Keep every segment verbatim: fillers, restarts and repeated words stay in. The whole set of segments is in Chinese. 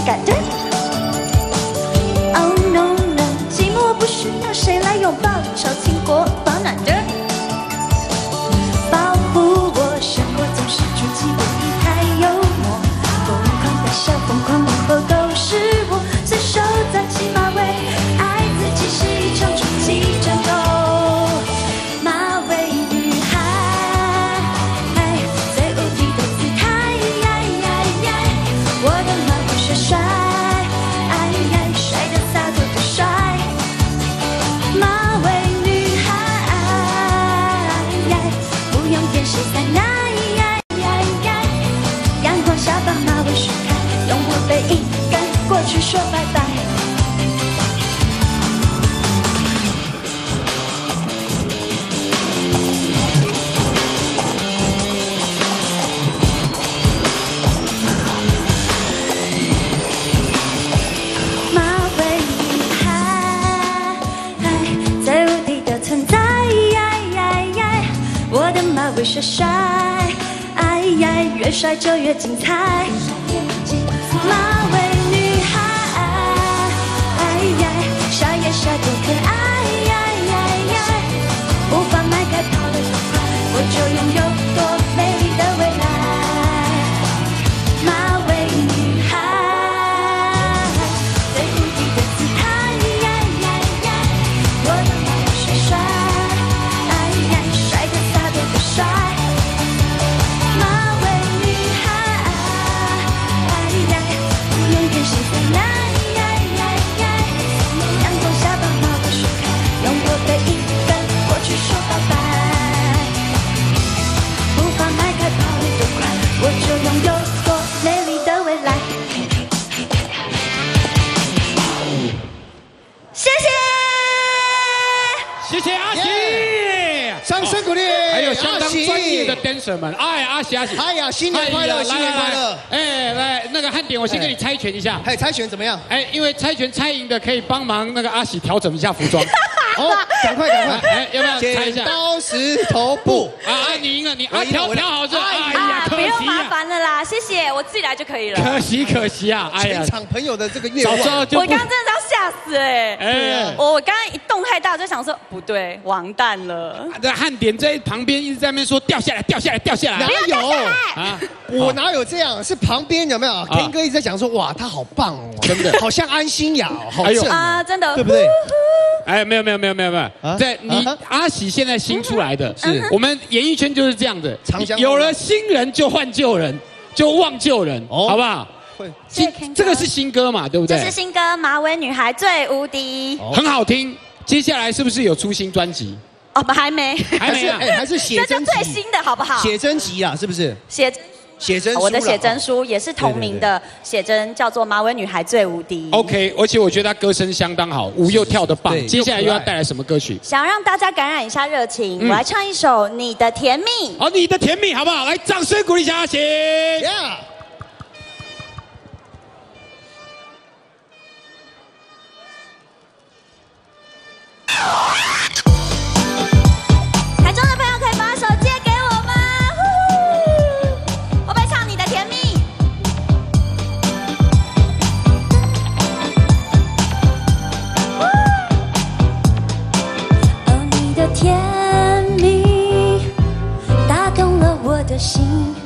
感的。Oh no no， 寂寞不需要谁来拥抱，超轻薄保暖的。保护我，生活总是出其不意太幽默，疯狂的笑，疯狂以后都是我，随手抓起马尾，爱自己是一场终极战斗。 去说拜拜。马尾女孩，最无敌的存在，我的马尾帅帅，越帅就越精彩。马尾。 傻也傻多可爱，无法迈开跑得多快，我就拥有多美丽的未来。马尾女孩，最无敌的姿态，我的马尾帅帅，帅的洒脱的帅。马尾女孩，不用担心再来。 我就拥有多美丽的未来。谢谢， 谢谢阿喜， 掌声鼓励。 还有相当专业的 dancer 们，哎，阿喜阿喜， 哎呀，新年快乐，新年快乐！ 哎，来那个汉典，我先给你猜拳一下。 哎，猜拳怎么样？ 哎，因为猜拳猜赢的可以帮忙那个阿喜调整一下服装。 哦，赶快赶快！ 哎，要不要猜一下？ 剪刀石头布。 啊啊，你赢了，你啊调调好这。哎呀，可不用麻惜呀， 烦了啦，谢谢，我自己来就可以了。 可惜可惜啊，哎呀全，场朋友的这个愿早知道望。 就不我刚刚真的要吓死哎！ 哎。 我刚刚一动太大，就想说不对，完蛋了。 这汉典在旁边一直在那边说掉下来，掉下来，掉下来。 哪有？ 啊？ 我哪有这样？是旁边有没有？天哥一直在讲说，哇，他好棒哦， 真的好像安心雅，好哎呦正啊，真的， 对不对？ 哎，没有没有没有没有没有， 啊在你啊阿喜现在新出来的， 是我们演艺圈就是这样的长江， 有了新人就换旧人，就忘旧人， 哦好不好？ 会谢谢 Ken 哥这个是新歌嘛，对不对？ 这是新歌《马尾女孩最无敌》 很好听。接下来是不是有出新专辑？ 哦，不，还没， 还没啊？ 哎，还是写这就真集， 最新的好不好？ 写真集啊，是不是？ 写写真书啦， 我的写真书也是同名的写真，叫做《马尾女孩最无敌》。 OK， 而且我觉得他歌声相当好，舞又跳得棒。 对接下来又要带来什么歌曲？ 想让大家感染一下热情， 嗯我来唱一首《你的甜蜜》。 好，你的甜蜜好不好？来，掌声鼓励一下阿喜。 Yeah。 台中的朋友可以把手借给我吗？我会唱你的甜蜜。哦，你的甜蜜打动了我的心。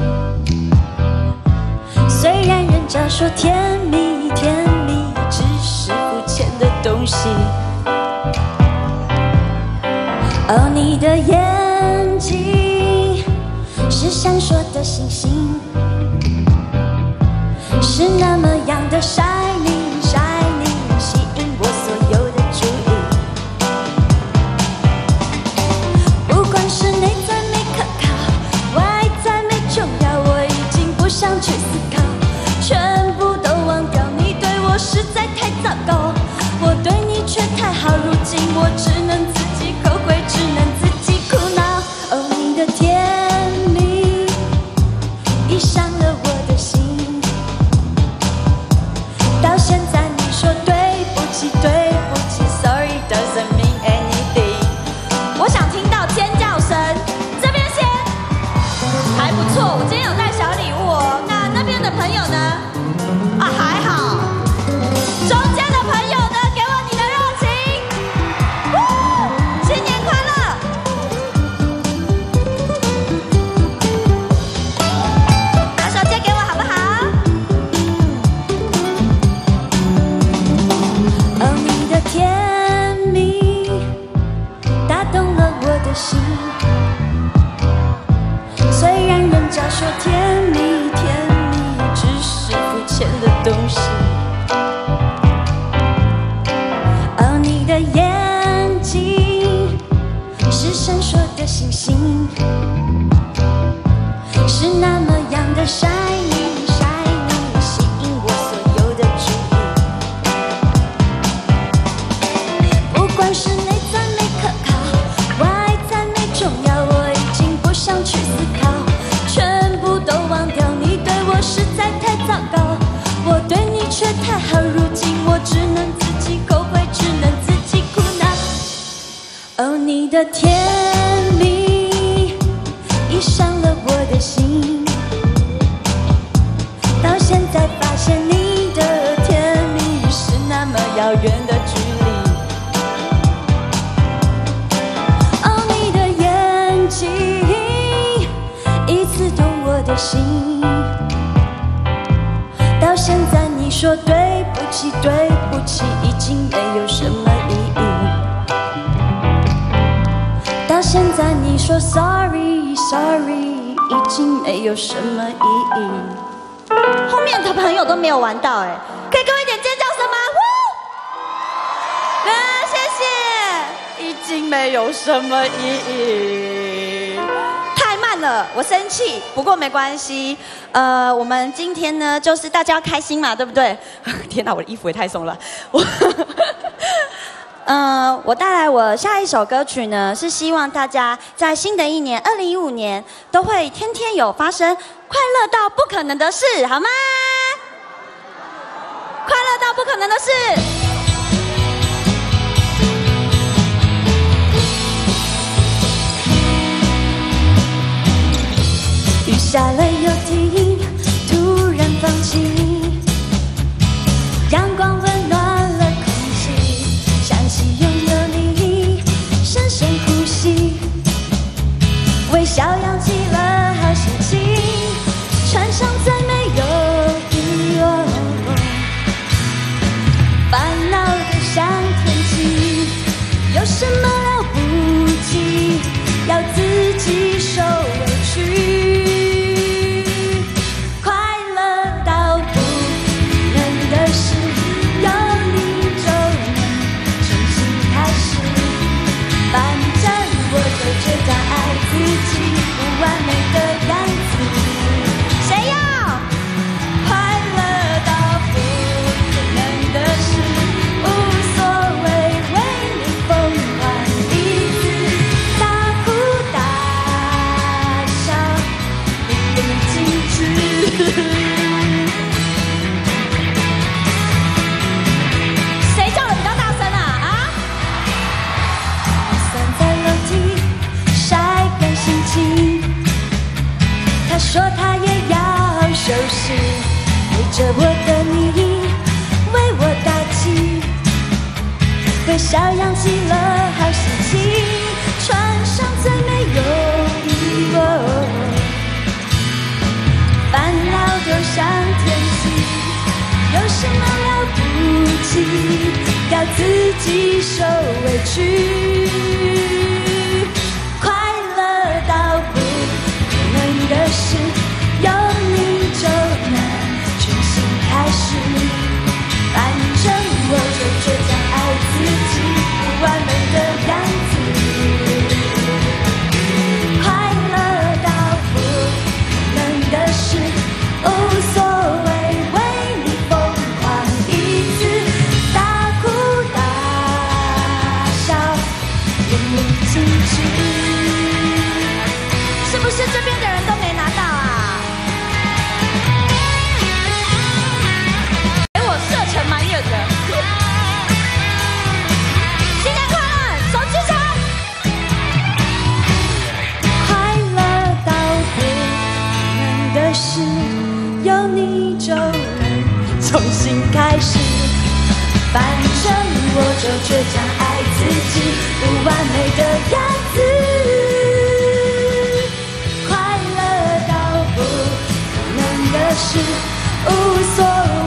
虽然人家说甜蜜甜蜜只是肤浅的东西。 哦，你的眼睛是闪烁的星星，是那么样的 shining shining， 吸引我所有的注意。不管是内在美可靠，外在美重要，我已经不想去思考，全部都忘掉。你对我实在太糟糕，我对你却太好，如今我只能自己后悔，只能自己苦恼。哦，你的甜蜜已伤了我的心，到现在你说对不起，对不起 ，Sorry doesn't mean anything。我想听到尖叫声，这边先，还不错，我今天有带小礼物哦。那那边的朋友呢？啊，还好。 shiny shiny， 吸引我所有的注意。不管是内在美可靠，外在美重要，我已经不想去思考，全部都忘掉。你对我实在太糟糕，我对你却太好，如今我只能自己后悔，只能自己苦恼。哦，你的甜蜜已伤了我的心，到现在发现你的甜蜜是那么遥远的距离。哦，你的眼睛已刺痛我的心，到现在你说对不起对不起已经没有什么意义，到现在你说 sorry sorry 已经没有什么意义。后面的朋友都没有玩到哎，可以给我一点尖叫声吗？哇！啊，谢谢，已经没有什么意义。太慢了，我生气，不过没关系。呃，我们今天呢，就是大家要开心嘛，对不对？天哪，我的衣服也太松了。我，嗯、呃，我带来我下一首歌曲呢，是希望大家在新的一年二零一五年都会天天有发生快乐到不可能的事，好吗？快乐到不可能的事。雨下了又停，突然放晴，阳光温暖了空气，想起拥有你，深深呼吸，微笑扬起了好心情，穿上最美友谊，烦恼都像天气，有什么了不起，要自己受委屈。完美的样子，谁要快乐到不可能的事？无所谓，为你疯狂一次，大哭大笑，淋漓尽致。谁叫的比较大声啊？啊！散在楼梯，晒干心情。他说他也要休息，陪着我的你，为我打气，微笑扬起了好心情，穿上最美友谊，烦恼丢向天际，有什么了不起，要自己受委屈。快乐到不的事，有你就能重新开始。反正我就倔强爱自己，不完美的样子。快乐到不能的事，无所谓，为你疯狂一次，大哭大笑，淋漓尽致。是不是这边的人都没拿到啊？给我射程蛮远的。新年快乐，手举起来！快乐到不能的事，有你就能重新开始。反正我就倔强爱自己，不完美的样子。是无所谓。